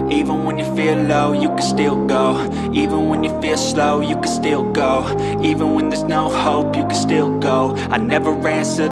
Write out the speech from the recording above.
Even when you feel low, you can still go. Even when you feel slow, you can still go. Even when there's no hope, you can still go. I never answer